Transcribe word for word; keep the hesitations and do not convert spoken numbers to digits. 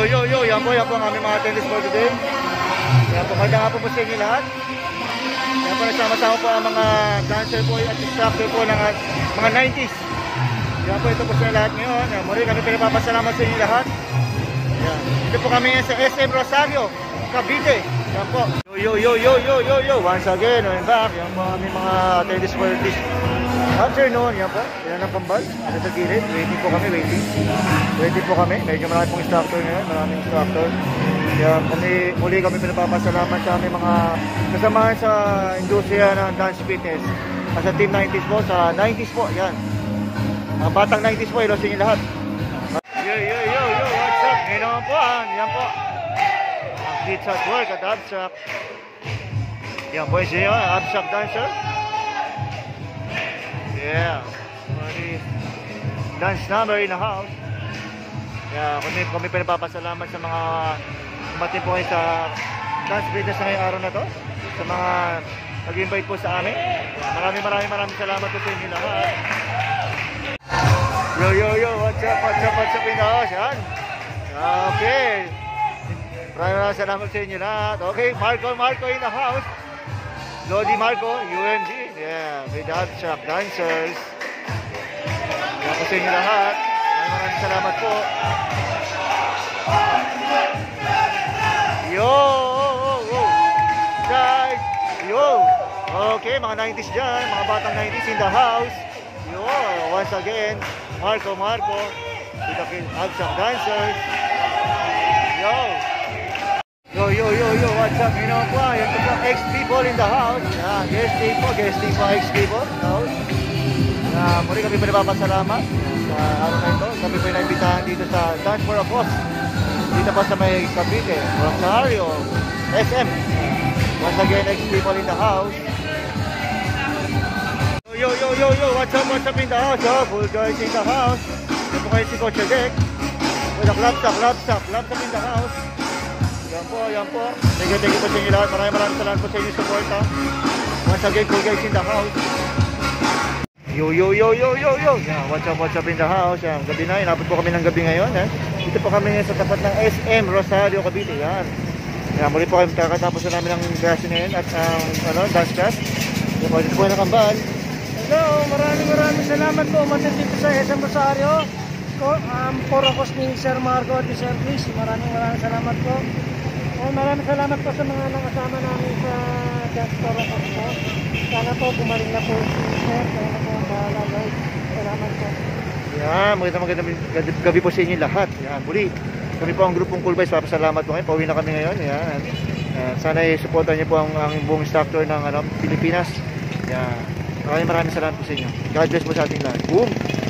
yo, yo. Yan po, yan po ang aming mga attendees for today. Yan po, magandang hapon po sa inyo lahat. Yan po, nagsama-sama po ang mga dancer po at instructor po ng mga nineties. Yan po, ito po sa lahat ngayon. Yan, muli kami pinapapasalamat sa inyo lahat. Yan. Ito po kami sa S M Rosario, Cavite. Yan po. Yo, yo, yo, yo, yo, yo. Once again, we're back. Yan po aming mga attendees for this afternoon. Yan po. Yan ang pambal. Ano sa gilid. Waiting po kami, waiting. Waiting po kami. Medyo marami pong instructor ngayon. Maraming instructor. Yan, kami, muli kami pinapapasalamat sa aming mga kasamahan sa industriya ng dance fitness. At sa Team nineties po, sa nineties po. Yan. Mga batang nineties po, ilosin niyo lahat. Yo, yo, yo, yo. What's up? Ngayon naman po. Ah. Yan po. Kids at work at Abstract. Yan po siya, Abstract dancer. Yeah. Dance number in the house. Yeah, kami, kami pinapapasalamat sa mga kumatin po kayo sa dance fitness na ngayong araw na to. Sa mga nag-invite po sa amin. Maraming maraming maraming salamat po sa inyo lahat. Yo, yo, yo, what's up, what's up, what's up in the house? Yan. Okay. Maraming maraming salamat sa inyo lahat. Okay, Marco, Marco in the house. Lodi Marco, U M G. Yeah, with the Abstract dancers. Yan po sa inyo lahat. Maraming maraming salamat po. Yo, oh, oh, oh. Guys, yo. Okay, mga nineties dyan, mga batang nineties in the house. Yo, once again, Marco, Marco. With the Abstract dancers. Yo. Yo, yo, yo, yo, what's up? You know po, yan po ex-people in the house. Yan, guesting po, guesting po, ex-people in the house. Uh, muli kami pinapapasalamat sa araw na ito. Kami po inaibitahan dito sa Dance for a Cause. Dito pa sa may Cavite, Rosario, S M. Once again, ex-people in the house. Yo, yo, yo, yo, what's up, what's up in the house? Oh, full guys in the house. Ito po kayo si Coach Dek. With the Clubstock, Clubstock, Clubstock in the house. Yan po, yan po. Thank you, thank you po sa inyo lahat. Maraming maraming salamat po sa inyo support ha. Once again, cool guys in the house. Yo, yo, yo, yo, yo, yo. Yeah, what's up, what's up in the house. Yan, gabi na. Inabot po kami ng gabi ngayon. Eh. Dito po kami sa tapat ng S M Rosario, Cavite. Yan. Yan, muli po kami kakatapos na namin ng class ngayon at ang um, ano, dance class. Yan po, dito po nakambal. Hello, maraming maraming salamat po. Umatin dito sa S M Rosario. Um, Porokos ni Sir Marco de Servis. Maraming maraming salamat po. Ay, maraming salamat po sa mga nakasama namin sa Dance Porokos po. Sana po gumaling na po si Sir. Sana na po ang bahala guys. Salamat po. Yan, magandang magandang gabi po sa inyo lahat. Yan, muli. Kami po ang grupong Cool Boys. Papasalamat po ngayon. Pauwi na kami ngayon. Yan. Uh, sana i-supportan niyo po ang, ang buong instructor ng ano, Pilipinas. Yan. Maraming maraming salamat po sa inyo. God bless po sa ating lahat. Boom!